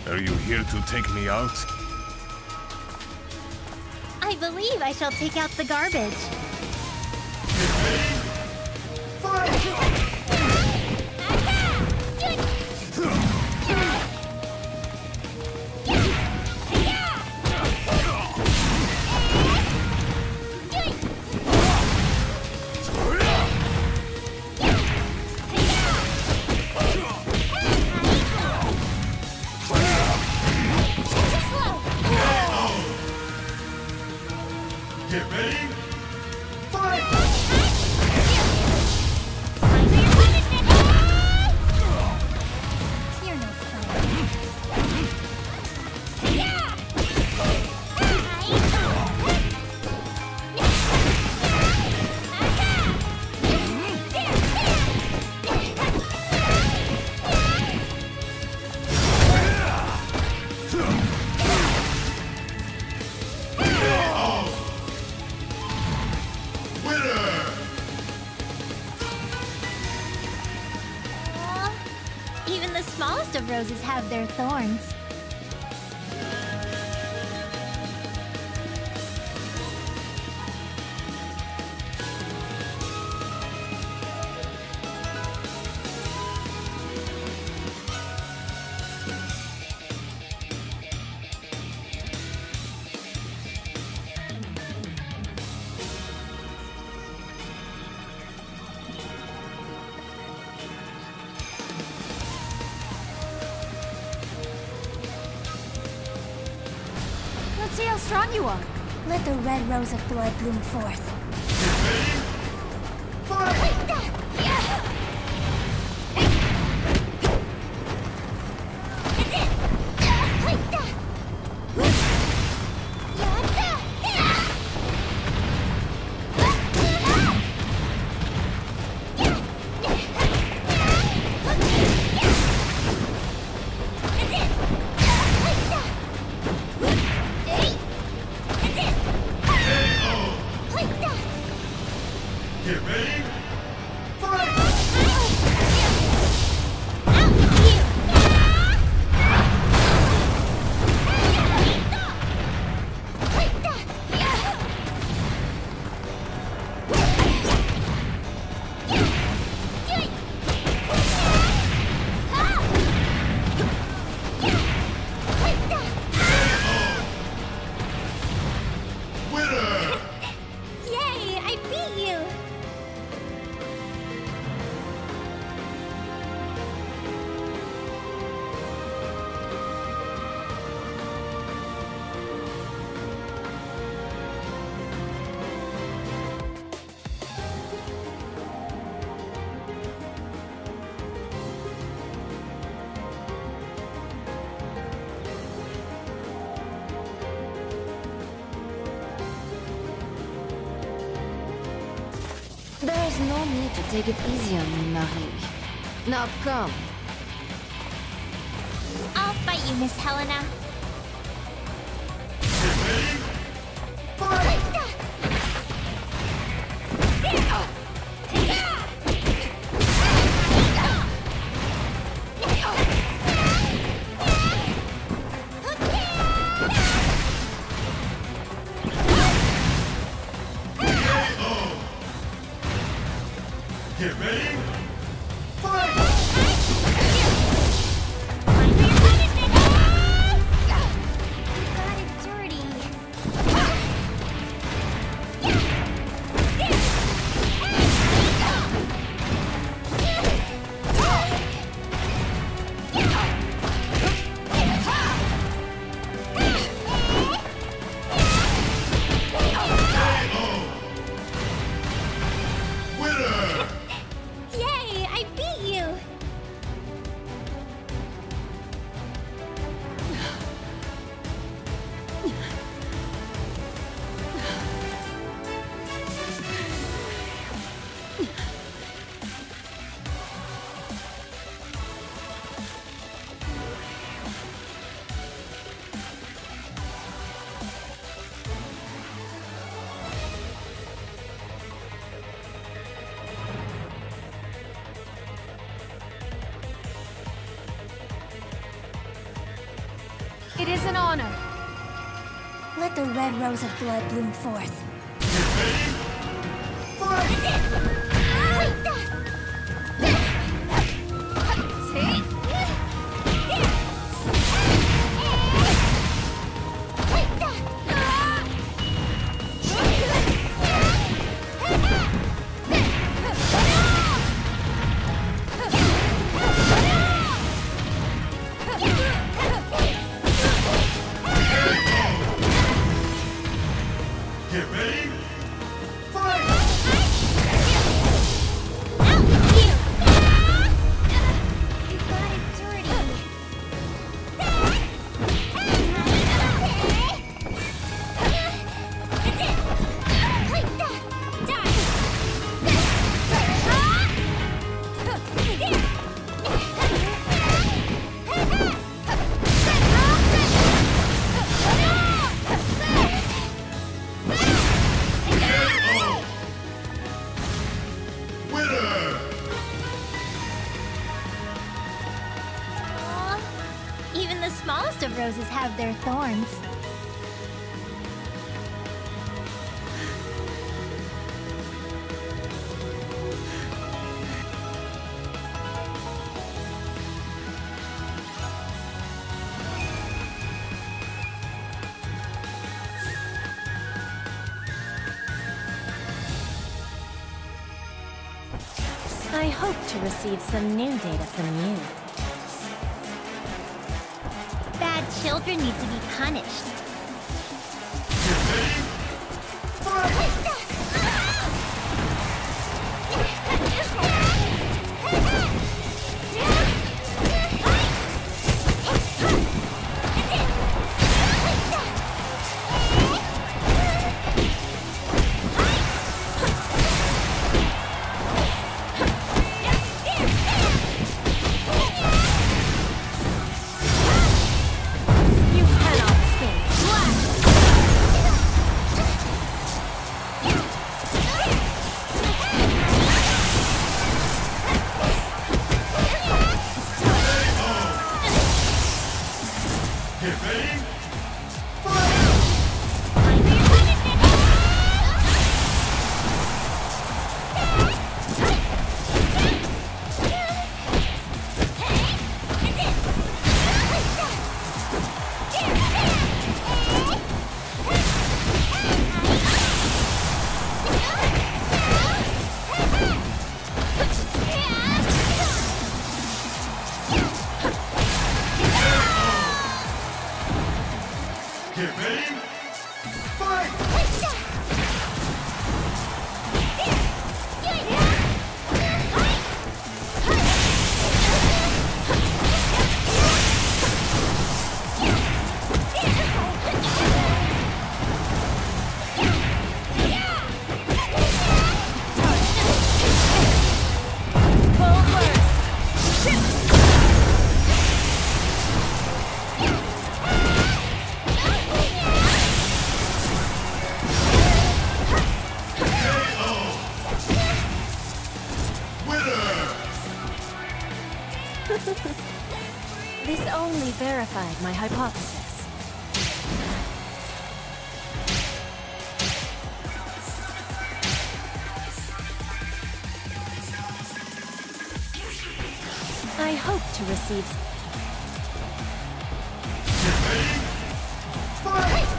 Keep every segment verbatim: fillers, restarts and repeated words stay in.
Are you here to take me out? I believe I shall take out the garbage. Get ready, fight! You're no fun. Even the smallest of roses have their thorns. Let's see how strong you are. Let the red rose of blood bloom forth. Get ready, fight! Get ready, fight! Winner! Yay! I beat you! There's no need to take it easy on me, Marie. Now come. I'll fight you, Miss Helena. Get ready, fight! Get ready, fight! Got it dirty. Winner! Yay! I beat you! It is an honor. Let the red rose of blood bloom forth. Get ready. Fight! Get ready. Fight! Out with you! You got it dirty. Winner! Aw, even the smallest of roses have their thorns. I hope to receive some new data from you. Bad children need to be punished. Get ready. Fight! You cannot escape. Get ready. Get ready. Fight! This only verified my hypothesis. I hope to receive... Get ready. Fight!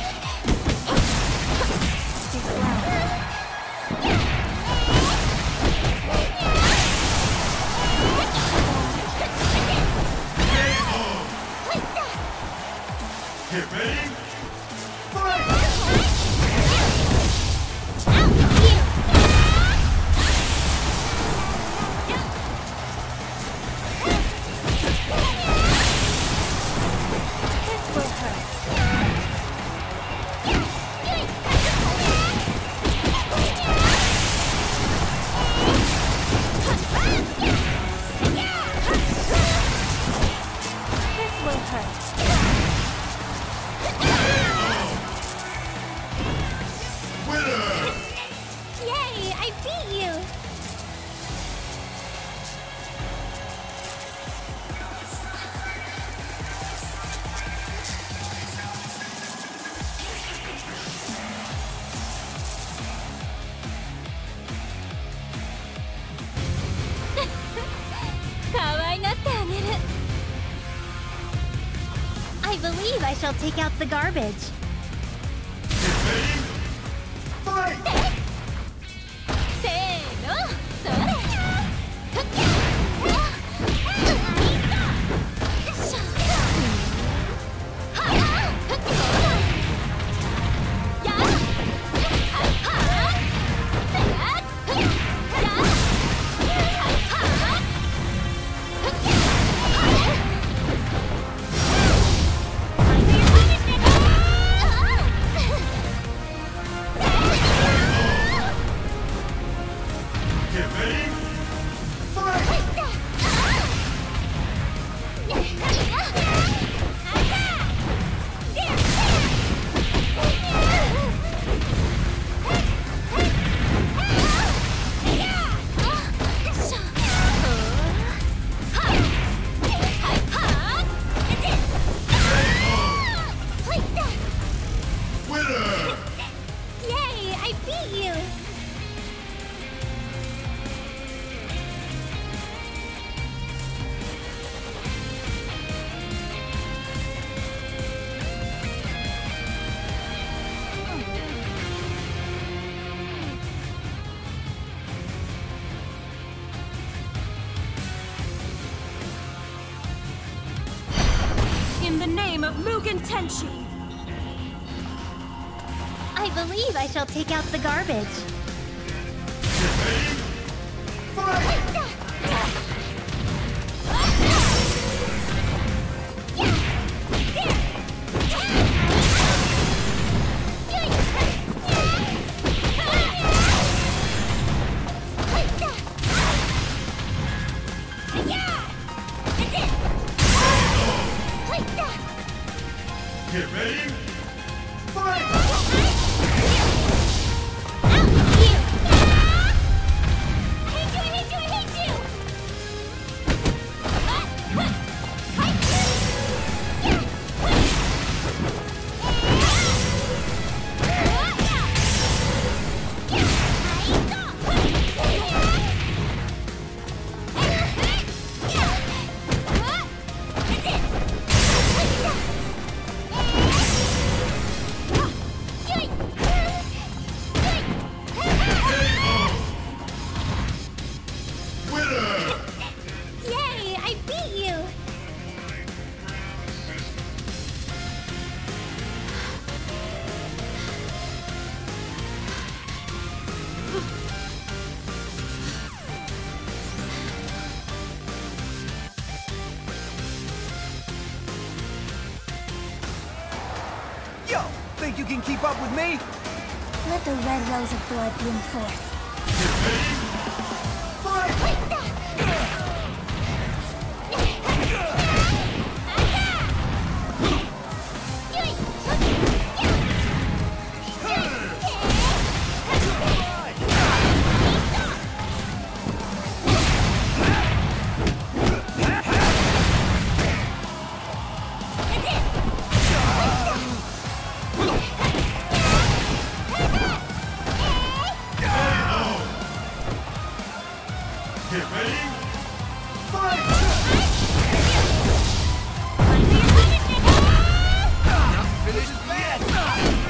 Speak loud. believe I shall take out the garbage. Get ready. Fight! Get ready. Fight! Winner! Yay, I beat you! In the name of Mugen Tenchi! I believe I shall take out the garbage. Get ready. Fight! Get ready. Fight! Yay, I beat you! Yo, think you can keep up with me? Let the red rose of blood bloom forth. Get ready. Fight! Finish his bad.